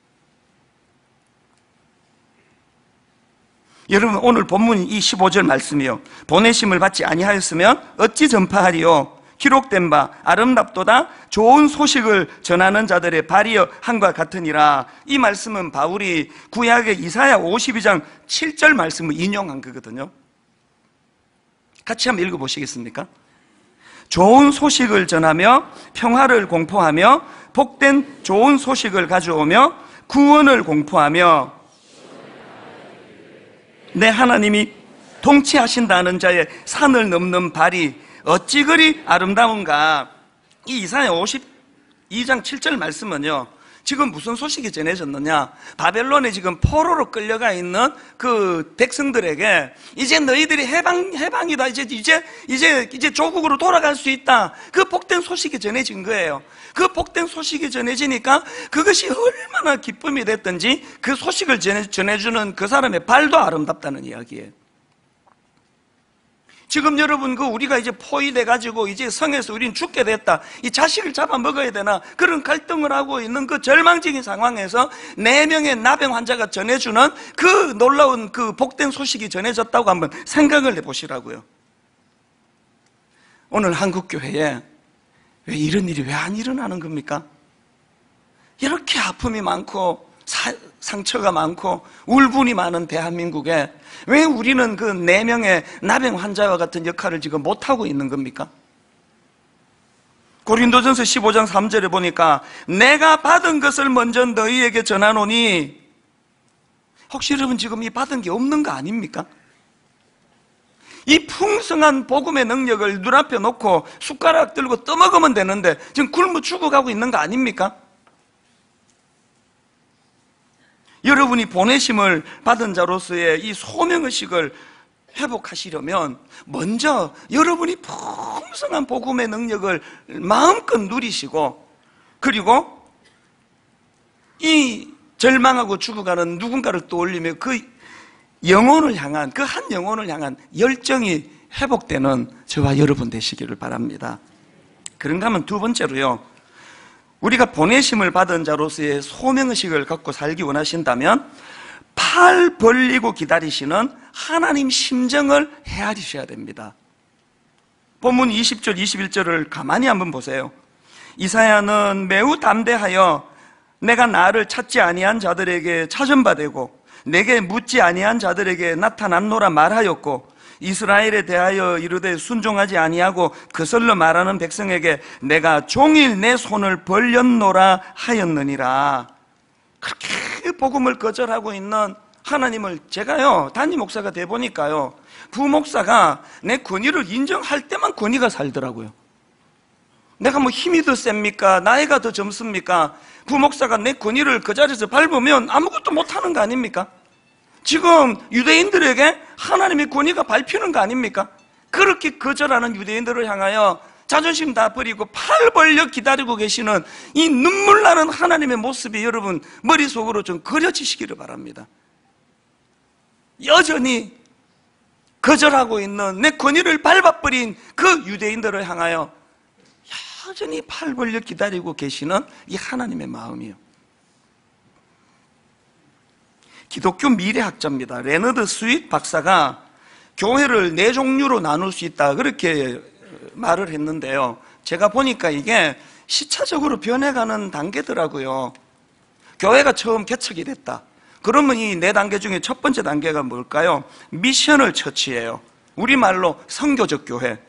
여러분 오늘 본문이 이 15절 말씀이요, 보내심을 받지 아니하였으면 어찌 전파하리요. 기록된 바 아름답도다 좋은 소식을 전하는 자들의 발이여 함과 같으니라. 이 말씀은 바울이 구약의 이사야 52장 7절 말씀을 인용한 거거든요. 같이 한번 읽어보시겠습니까? 좋은 소식을 전하며 평화를 공포하며 복된 좋은 소식을 가져오며 구원을 공포하며 내 하나님이 통치하신다는 자의 산을 넘는 발이 어찌 그리 아름다운가. 이 이사야 52장 7절 말씀은요, 지금 무슨 소식이 전해졌느냐, 바벨론에 지금 포로로 끌려가 있는 그 백성들에게 이제 너희들이 해방이다, 이제 조국으로 돌아갈 수 있다, 그 복된 소식이 전해진 거예요. 그 복된 소식이 전해지니까 그것이 얼마나 기쁨이 됐든지 그 소식을 전해주는 그 사람의 발도 아름답다는 이야기예요. 지금 여러분 우리가 이제 포위돼가지고 이제 성에서 우린 죽게 됐다, 이 자식을 잡아먹어야 되나, 그런 갈등을 하고 있는 그 절망적인 상황에서 4명의 나병 환자가 전해주는 그 놀라운 그 복된 소식이 전해졌다고 한번 생각을 해보시라고요. 오늘 한국교회에 왜 이런 일이 왜 안 일어나는 겁니까? 이렇게 아픔이 많고 상처가 많고 울분이 많은 대한민국에 왜 우리는 그 4명의 나병 환자와 같은 역할을 지금 못하고 있는 겁니까? 고린도전서 15장 3절에 보니까 내가 받은 것을 먼저 너희에게 전하노니, 혹시 여러분 지금 이 받은 게 없는 거 아닙니까? 이 풍성한 복음의 능력을 눈앞에 놓고 숟가락 들고 떠먹으면 되는데 지금 굶어 죽어가고 있는 거 아닙니까? 여러분이 보내심을 받은 자로서의 이 소명의식을 회복하시려면 먼저 여러분이 풍성한 복음의 능력을 마음껏 누리시고, 그리고 이 절망하고 죽어가는 누군가를 떠올리며 그 영혼을 향한, 그 한 영혼을 향한 열정이 회복되는 저와 여러분 되시기를 바랍니다. 그런가 하면 2번째로요, 우리가 보내심을 받은 자로서의 소명의식을 갖고 살기 원하신다면 팔 벌리고 기다리시는 하나님 심정을 헤아리셔야 됩니다. 본문 20절, 21절을 가만히 한번 보세요. 이사야는 매우 담대하여 내가 나를 찾지 아니한 자들에게 찾은 바 되고 내게 묻지 아니한 자들에게 나타났노라 말하였고 이스라엘에 대하여 이르되 순종하지 아니하고 그슬로 말하는 백성에게 내가 종일 내 손을 벌렸노라 하였느니라. 그렇게 복음을 거절하고 있는 하나님을 제가요 담임 목사가 돼 보니까요 부목사가 내 권위를 인정할 때만 권위가 살더라고요. 내가 뭐 힘이 더 셉니까? 나이가 더 젊습니까? 부목사가 내 권위를 그 자리에서 밟으면 아무것도 못하는 거 아닙니까? 지금 유대인들에게 하나님의 권위가 밟히는 거 아닙니까? 그렇게 거절하는 유대인들을 향하여 자존심 다 버리고 팔 벌려 기다리고 계시는 이 눈물 나는 하나님의 모습이 여러분 머릿속으로 좀 그려지시기를 바랍니다. 여전히 거절하고 있는 내 권위를 밟아버린 그 유대인들을 향하여 여전히 팔 벌려 기다리고 계시는 이 하나님의 마음이요. 기독교 미래학자입니다. 레너드 스윗 박사가 교회를 네 종류로 나눌 수 있다 그렇게 말을 했는데요, 제가 보니까 이게 시차적으로 변해가는 단계더라고요. 교회가 처음 개척이 됐다. 그러면 이 네 단계 중에 첫 번째 단계가 뭘까요? 미셔널 처치예요. 우리말로 선교적 교회.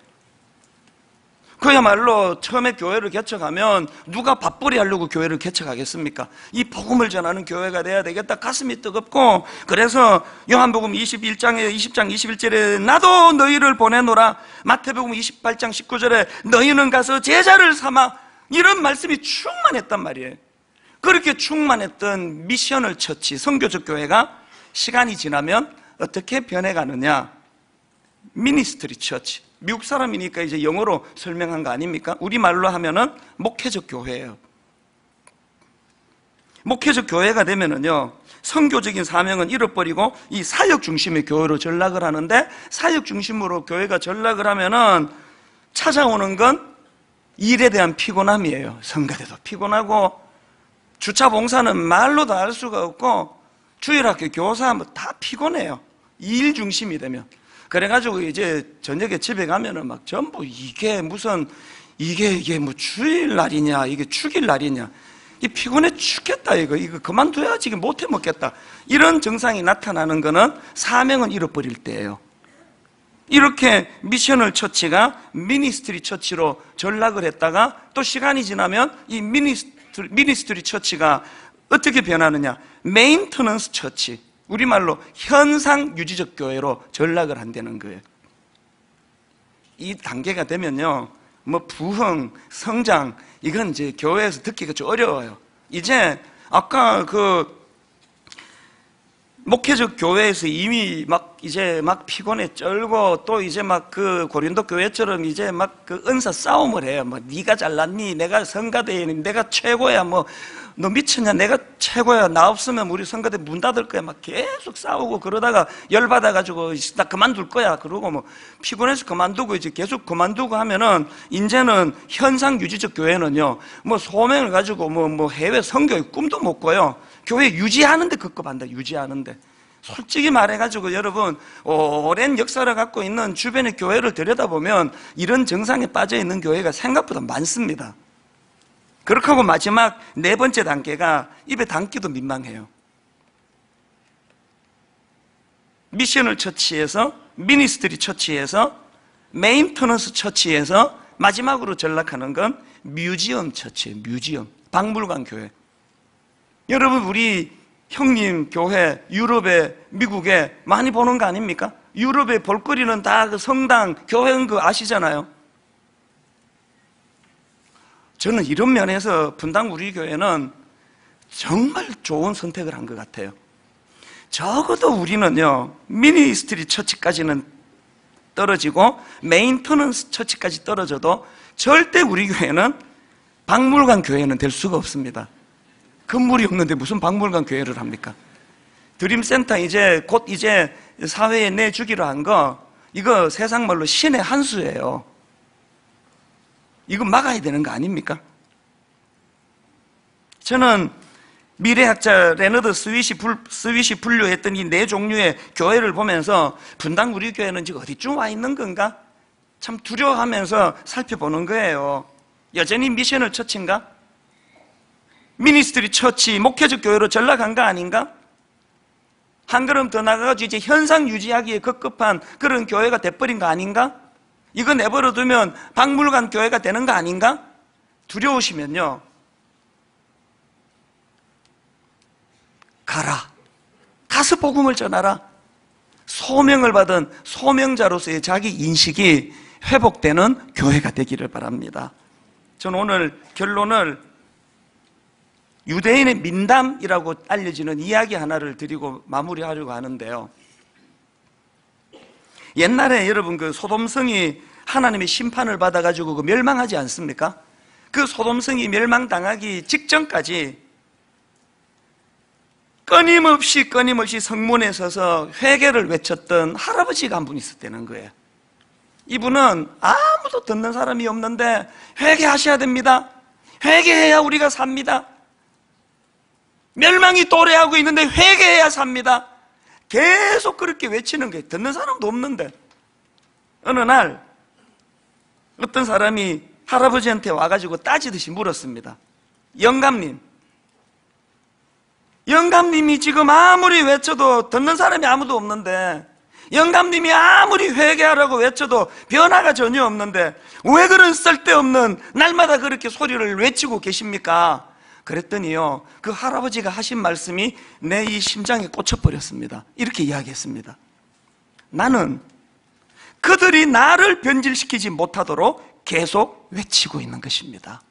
그야말로 처음에 교회를 개척하면 누가 밥벌이 하려고 교회를 개척하겠습니까? 이 복음을 전하는 교회가 돼야 되겠다. 가슴이 뜨겁고, 그래서 요한복음 21장에 20장 21절에 나도 너희를 보내노라, 마태복음 28장 19절에 너희는 가서 제자를 삼아, 이런 말씀이 충만했단 말이에요. 그렇게 충만했던 미셔널 처치, 선교적 교회가 시간이 지나면 어떻게 변해가느냐? 미니스트리 처치. 미국 사람이니까 이제 영어로 설명한 거 아닙니까? 우리말로 하면은 목회적 교회예요. 목회적 교회가 되면은요, 선교적인 사명은 잃어버리고 이 사역 중심의 교회로 전락을 하는데, 사역 중심으로 교회가 전락을 하면은 찾아오는 건 일에 대한 피곤함이에요. 성가대도 피곤하고, 주차 봉사는 말로도 할 수가 없고, 주일학교 교사 뭐 다 피곤해요. 일 중심이 되면. 그래가지고 이제 저녁에 집에 가면은 막 전부 이게 무슨, 이게 뭐 주일날이냐, 이게 축일날이냐, 이 피곤해 죽겠다, 이거 그만둬야지, 이게 못해 먹겠다. 이런 증상이 나타나는 거는 사명은 잃어버릴 때예요. 이렇게 미셔널 처치가 미니스트리 처치로 전락을 했다가 또 시간이 지나면 이 미니스트리 처치가 어떻게 변하느냐? 메인터넌스 처치. 우리말로 현상 유지적 교회로 전락을 한다는 거예요. 이 단계가 되면요, 뭐 부흥, 성장, 이건 이제 교회에서 듣기가 좀 어려워요. 이제 아까 그 목회적 교회에서 이미 이제 피곤해 쩔고, 또 이제 그 고린도 교회처럼 이제 그 은사 싸움을 해요. 뭐 네가 잘났니? 내가 성가대니? 내가 최고야? 뭐 너 미쳤냐? 내가 최고야. 나 없으면 우리 성가대 문 닫을 거야. 막 계속 싸우고, 그러다가 열받아가지고 나 그만둘 거야. 그러고 뭐 피곤해서 그만두고, 이제 계속 그만두고 하면은 이제는 현상 유지적 교회는요, 뭐 소명을 가지고 뭐 해외 선교의 꿈도 못 꿔요. 교회 유지하는데 급급한다. 유지하는데. 솔직히 말해가지고 여러분, 오랜 역사를 갖고 있는 주변의 교회를 들여다보면 이런 증상에 빠져 있는 교회가 생각보다 많습니다. 그렇게 하고 마지막 네 번째 단계가 입에 담기도 민망해요. 미셔널 처치에서, 미니스트리 처치에서, 메인터넌스 처치에서 마지막으로 전락하는 건 뮤지엄 처치예요. 뮤지엄, 박물관 교회. 여러분, 우리 형님 교회 유럽에, 미국에 많이 보는 거 아닙니까? 유럽의 볼거리는 다 그 성당, 교회인 거 아시잖아요. 저는 이런 면에서 분당 우리 교회는 정말 좋은 선택을 한 것 같아요. 적어도 우리는요, 미니스트리 처치까지는 떨어지고 메인터넌스 처치까지 떨어져도 절대 우리 교회는 박물관 교회는 될 수가 없습니다. 건물이 없는데 무슨 박물관 교회를 합니까? 드림센터 곧 사회에 내주기로 한 거, 이거 세상 말로 신의 한 수예요. 이거 막아야 되는 거 아닙니까? 저는 미래학자 레너드 스윗이 분류했던 이 네 종류의 교회를 보면서 분당 우리 교회는 지금 어디쯤 와 있는 건가? 참 두려워하면서 살펴보는 거예요. 여전히 미셔널 처치인가? 미니스트리 처치, 목회적 교회로 전락한 거 아닌가? 한 걸음 더 나가가지고 이제 현상 유지하기에 급급한 그런 교회가 돼버린 거 아닌가? 이거 내버려 두면 박물관 교회가 되는 거 아닌가? 두려우시면요, 가서 복음을 전하라. 소명을 받은 소명자로서의 자기 인식이 회복되는 교회가 되기를 바랍니다. 저는 오늘 결론을 유대인의 민담이라고 알려지는 이야기 하나를 드리고 마무리하려고 하는데요. 옛날에 여러분 그 소돔성이 하나님의 심판을 받아가지고 그 멸망하지 않습니까? 그 소돔성이 멸망당하기 직전까지 끊임없이 성문에 서서 회개를 외쳤던 할아버지가 한 분 있었다는 거예요. 이분은 아무도 듣는 사람이 없는데 회개하셔야 됩니다. 회개해야 우리가 삽니다. 멸망이 도래하고 있는데 회개해야 삽니다. 계속 그렇게 외치는 게 듣는 사람도 없는데, 어느 날 어떤 사람이 할아버지한테 와가지고 따지듯이 물었습니다. 영감님이 지금 아무리 외쳐도 듣는 사람이 아무도 없는데, 영감님이 아무리 회개하라고 외쳐도 변화가 전혀 없는데 왜 그런 쓸데없는 날마다 그렇게 소리를 외치고 계십니까? 그랬더니요, 그 할아버지가 하신 말씀이 내 이 심장에 꽂혀버렸습니다. 이렇게 이야기했습니다. 나는 그들이 나를 변질시키지 못하도록 계속 외치고 있는 것입니다.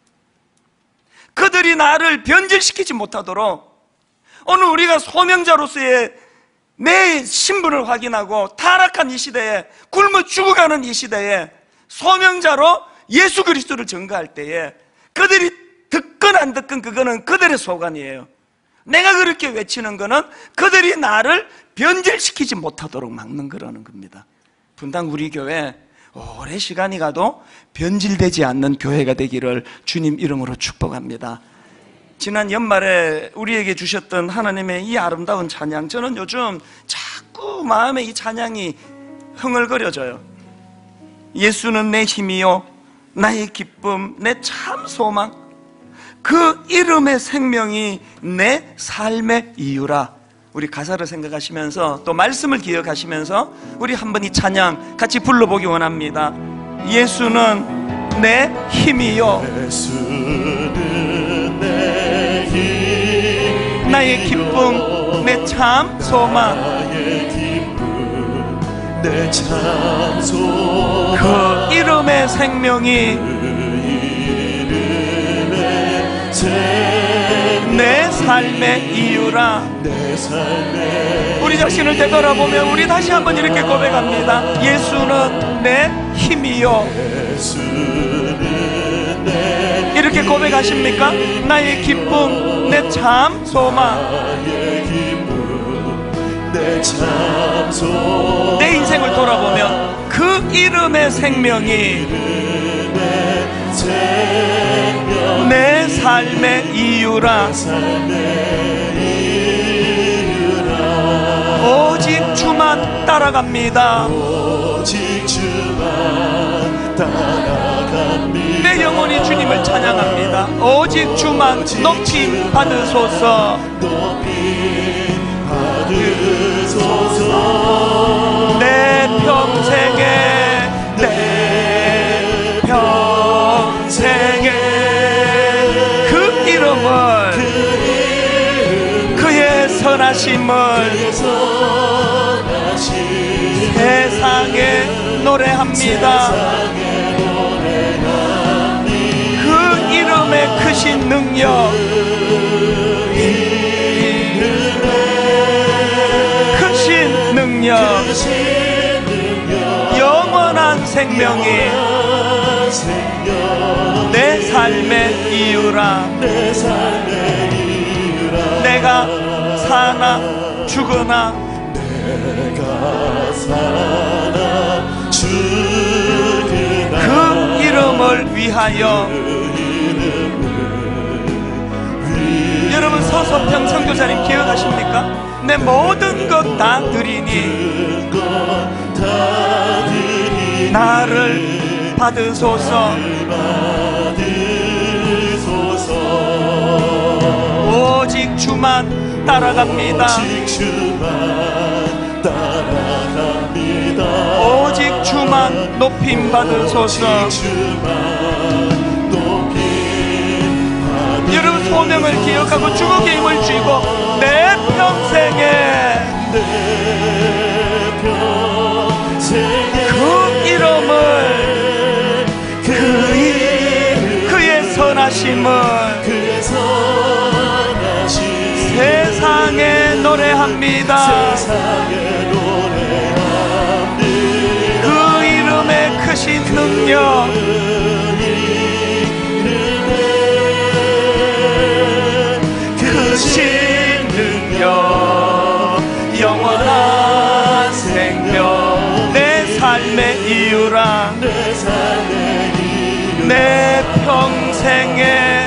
그들이 나를 변질시키지 못하도록, 오늘 우리가 소명자로서의 내 신분을 확인하고 타락한 이 시대에, 굶어 죽어가는 이 시대에 소명자로 예수 그리스도를 전가할 때에 그들이 듣건 안 듣건 그거는 그들의 소관이에요. 내가 그렇게 외치는 거는 그들이 나를 변질시키지 못하도록 막는 거라는 겁니다. 분당 우리 교회 오래 시간이 가도 변질되지 않는 교회가 되기를 주님 이름으로 축복합니다. 지난 연말에 우리에게 주셨던 하나님의 이 아름다운 찬양, 저는 요즘 자꾸 마음에 이 찬양이 흥얼거려져요. 예수는 내 힘이요 나의 기쁨 내 참 소망, 그 이름의 생명이 내 삶의 이유라. 우리 가사를 생각하시면서 또 말씀을 기억하시면서 우리 한번 이 찬양 같이 불러보기 원합니다. 예수는 내 힘이요, 예수는 내 힘, 나의 기쁨 내 참 소망, 나의 기쁨 내 참 소망, 그 이름의 생명이 내 삶의 이유라. 내 삶의 우리 자신을 되돌아보면 우리 다시 한번 이렇게 고백합니다. 예수는 내 힘이요. 예수는 내 이렇게 고백하십니까? 나의 기쁨 내 참 소망, 나의 기쁨 내 참 소망, 내 인생을 돌아보면 그 이름의 생명이 내 삶의 이유라. 오직 주만 따라갑니다. 오직 주만 따라갑니다. 내 영혼이 주님을 찬양합니다. 오직 주만 높임 받으소서. 높임 받으소서. 내 평생에, 내 평생에 그 이름을, 그의 선하심을 세상에 노래합니다. 그 이름의 크신 능력, 크신 능력, 영원한 생명이 내 삶의 이유라. 내가 사나 죽으나 그 이름을 위하여. 여러분 서서평 선교사님 기억하십니까? 내 모든 것 다 드리니 나를 받으소서. 오직 주만 따라갑니다. 오직 주만 높임 받으소서. 여러분 소명을 기억하고 주님께 힘을 쥐고 내 평생에 그 이름을 그의 선하심을 세상에 노래합니다. 그 이름의 크신 능력, 크신 능력, 영원한 생명, 내 삶의 이유라. 내 평생에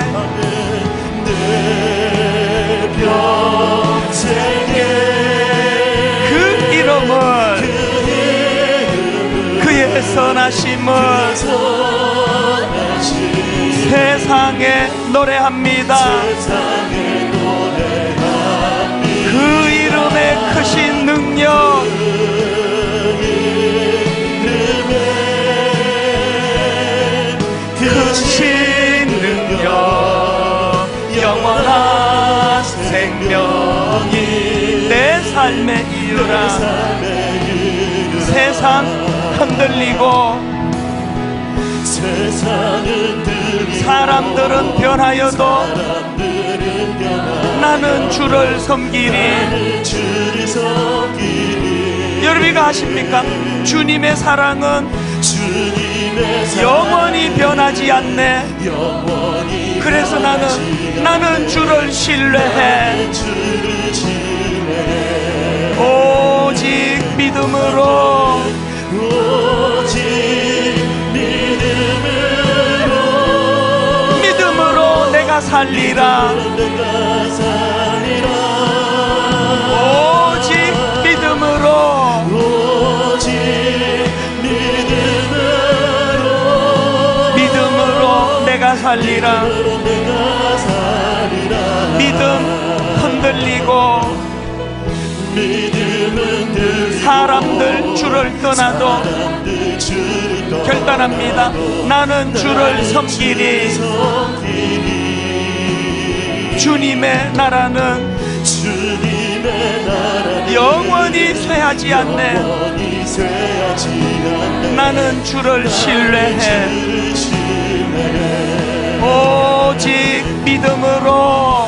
그 이름을 그의 선하심을 세상에 노래합니다. 그 이름의 크신 능력, 크신 능력, 영원한 생명이 내 삶의 이유라. 세상 흔들리고 사람들은 변하여도 나는 주를 섬기리. 여러분이 아십니까? 주님의 사랑은 영원히 변하지 않네. 그래서 나는 주를 신뢰해. 오직 믿음으로, 믿음으로 내가 살리라. 오직 믿음으로, 믿음으로 내가 살리라. 믿음 흔들리고 사람들 주를 떠나도 결단합니다. 나는 주를 섬기리. 주님의 나라는 영원히 쇠하지 않네. 나는 주를 신뢰해. 오직 믿음으로,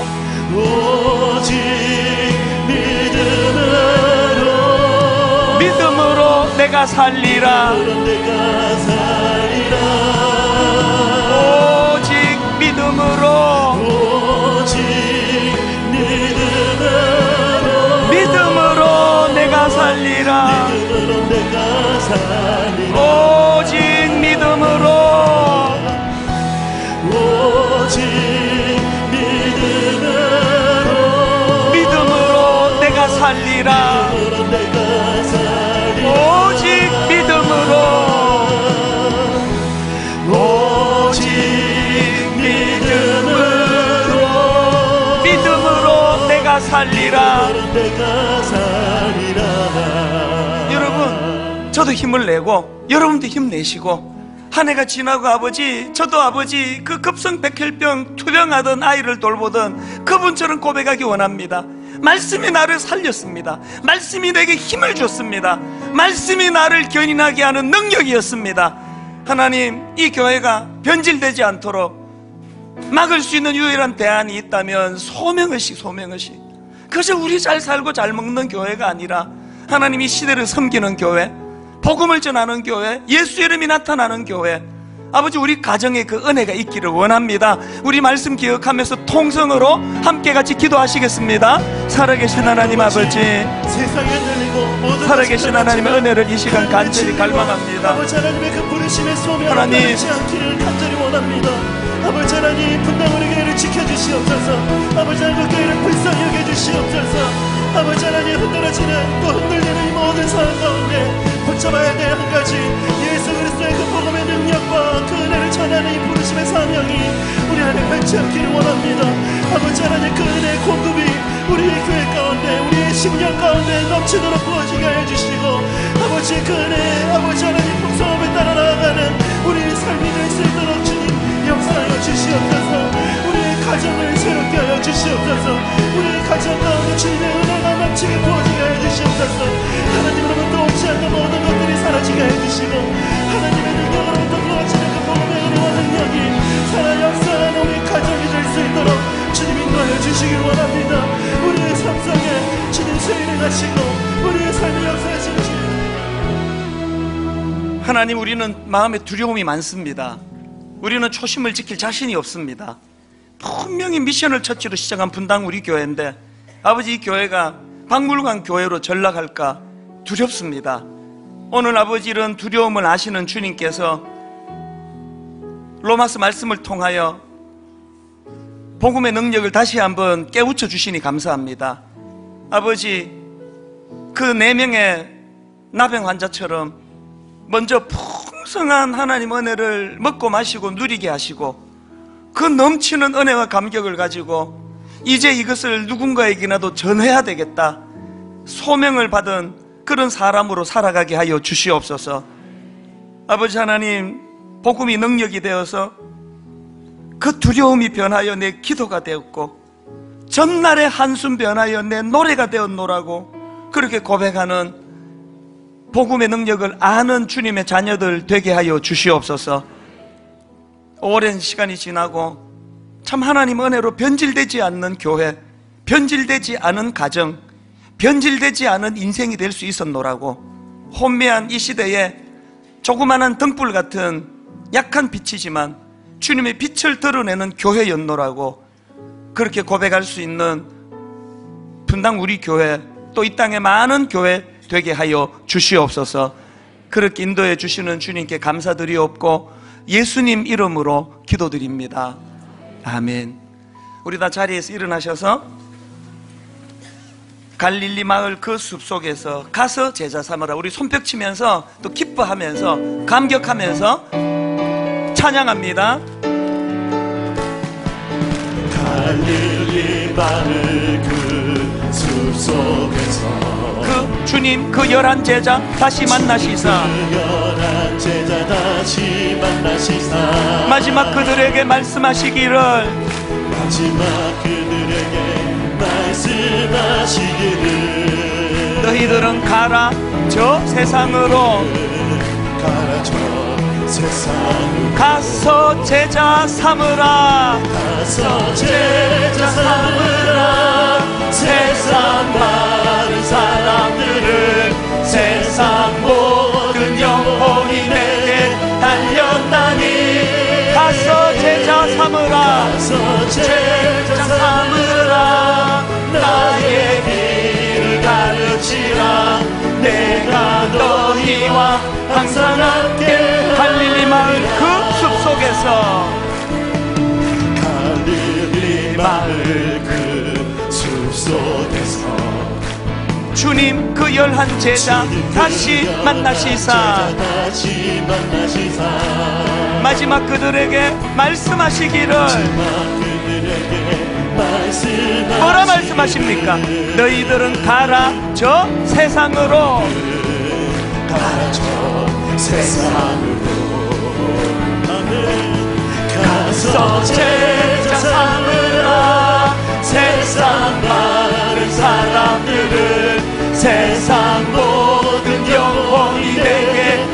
믿음으로 내가 살리라. 오직 믿음으로, 믿음으로 내가 살리라. 오직 믿음으로, 믿음으로 내가 살리라. 오직 믿음으로, 오직 믿음으로, 믿음으로 내가 살리라. 여러분, 저도 힘을 내고 여러분도 힘내시고, 한 해가 지나고 저도 아버지 그 급성 백혈병 투병하던 아이를 돌보던 그분처럼 고백하기 원합니다. 말씀이 나를 살렸습니다. 말씀이 내게 힘을 줬습니다. 말씀이 나를 견인하게 하는 능력이었습니다. 하나님, 이 교회가 변질되지 않도록 막을 수 있는 유일한 대안이 있다면 소명의식. 그것이 우리 잘 살고 잘 먹는 교회가 아니라 하나님 이 시대를 섬기는 교회, 복음을 전하는 교회, 예수 이름이 나타나는 교회, 아버지 우리 가정에 그 은혜가 있기를 원합니다. 우리 말씀 기억하면서 통성으로 함께 같이 기도하시겠습니다. 살아계신 하나님 아버지, 살아계신 하나님의 은혜를 이 시간 간절히 갈망합니다. 아버지 하나님의 그 부르심의 소명을 하나님, 끊지 않기를 간절히 원합니다. 아버지 하나님, 분당으로 교회를 지켜주시옵소서. 아버지 하나님, 그 교회를 불쌍히 여겨주시옵소서. 아버지 하나님, 흔들어지는 또 흔들리는 이 모든 상황 가운데 붙잡아야 될 한 가지, 예수 그리스도 하나님 부르심의 사명이 우리 안에 펼치 않기를 원합니다. 아버지 하나님, 그 은혜의 공급이 우리의 교회 가운데, 우리의 심령 가운데 넘치도록 부어지게 해주시고, 아버지 그 은혜, 아버지 하나님 풍성함에 따라 나아가는 우리의 삶이 될 수 있도록 주님 역사하여 주시옵소서. 우리의 가정을 새롭게 하여 주시옵소서. 우리의 가정 가운데 주님의 은혜가 넘치게 부어지게 해주시옵소서. 하나님으로부터 오지 않는 모든 것들이 사라지게 해주시고, 하나님의 능력으로부터 부어지는 그 복음의 은혜와 능력이 살아 역사하는 우리 가정이 될 수 있도록 주님 인도하여 주시길 원합니다. 우리의 삶 속에 주님 수인을 하시고 우리의 삶의 역사하신 주님. 하나님, 우리는 마음에 두려움이 많습니다. 우리는 초심을 지킬 자신이 없습니다. 분명히 미션을 처치로 시작한 분당 우리 교회인데, 아버지, 이 교회가 박물관 교회로 전락할까 두렵습니다. 오늘 아버지, 이런 두려움을 아시는 주님께서 로마서 말씀을 통하여 복음의 능력을 다시 한번 깨우쳐 주시니 감사합니다. 아버지, 그 4명의 나병 환자처럼 먼저 풍성한 하나님 은혜를 먹고 마시고 누리게 하시고, 그 넘치는 은혜와 감격을 가지고 이제 이것을 누군가에게라도 전해야 되겠다, 소명을 받은 그런 사람으로 살아가게 하여 주시옵소서. 아버지 하나님, 복음이 능력이 되어서 그 두려움이 변하여 내 기도가 되었고, 전날의 한숨 변하여 내 노래가 되었노라고 그렇게 고백하는 복음의 능력을 아는 주님의 자녀들 되게 하여 주시옵소서. 오랜 시간이 지나고 참 하나님 은혜로 변질되지 않는 교회, 변질되지 않은 가정, 변질되지 않은 인생이 될 수 있었노라고, 혼미한 이 시대에 조그마한 등불 같은 약한 빛이지만 주님의 빛을 드러내는 교회였노라고 그렇게 고백할 수 있는 분당 우리 교회, 또 이 땅의 많은 교회 되게 하여 주시옵소서. 그렇게 인도해 주시는 주님께 감사드리옵고 예수님 이름으로 기도드립니다. 아멘. 우리 다 자리에서 일어나셔서 갈릴리 마을 그 숲속에서 가서 제자 삼으라, 우리 손뼉 치면서 또 기뻐하면서 감격하면서 찬양합니다. 갈릴리 마을 그 숲속에서 그 주님, 그 11제자 다시 만나시사, 그 11제자 다시 만나시사, 마지막 그들에게 말씀하시기를, 마지막 그들에게 말씀하시기를, 너희들은 가라 저 세상으로, 가라 저 세상으로, 가서 제자 삼으라, 가서 제자 삼으라. 세상 많은 사람들은 세상 모든 영혼이 내게 달렸나니, 가서 제자 삼으라, 가서 제자 삼으라. 나의 길을 가르치라. 내가 너희와 항상 함께. 갈릴리 마을 그 숲속에서, 갈릴리 마을 그 숲속에서 주님 그 11제자 다시 만나시사, 다시 만나시사, 마지막 그들에게 말씀하시기를, 뭐라 말씀하십니까? 너희들은 가라 저 세상으로, 가라 저 세상으로, 가서 제자 삼으라. 세상 많은 사람들은 세상 모든 영혼이 내게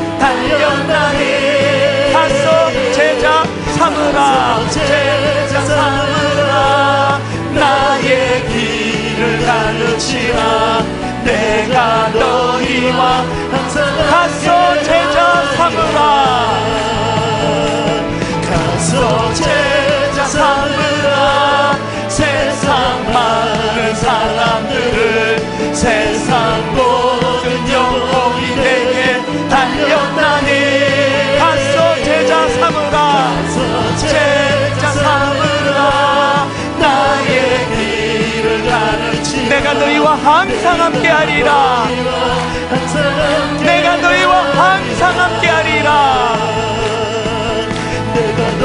달렸나니, 가서 제자 삼으라, 제자 삼으라. 나의 길을 가르치라. 내가 너희와 항상 가서 제자 삼으라, 가서 제자 삼으라. 세상 많은 사람들은 세상 모든 영혼이 내게 달렸나니, 가서 제자 삼으라, 가서 제자 삼으라. 나의 길을 가르치라. 내가 너희와 항상 함께하리라, 내가 너희와 항상 함께하리라. 내가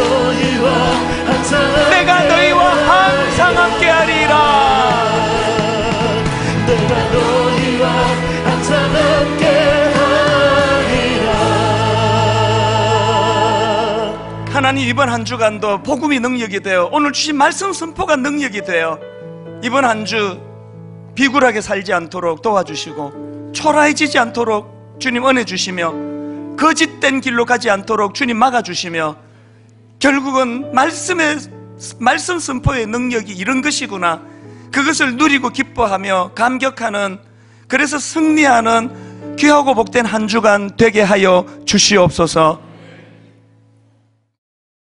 하나님 이번 한 주간도 복음이 능력이 되어 오늘 주신 말씀 선포가 능력이 되어 이번 한 주 비굴하게 살지 않도록 도와주시고 초라해지지 않도록 주님 은혜 주시며 거짓된 길로 가지 않도록 주님 막아주시며 결국은 말씀 선포의 능력이 이런 것이구나, 그것을 누리고 기뻐하며 감격하는, 그래서 승리하는 귀하고 복된 한 주간 되게 하여 주시옵소서.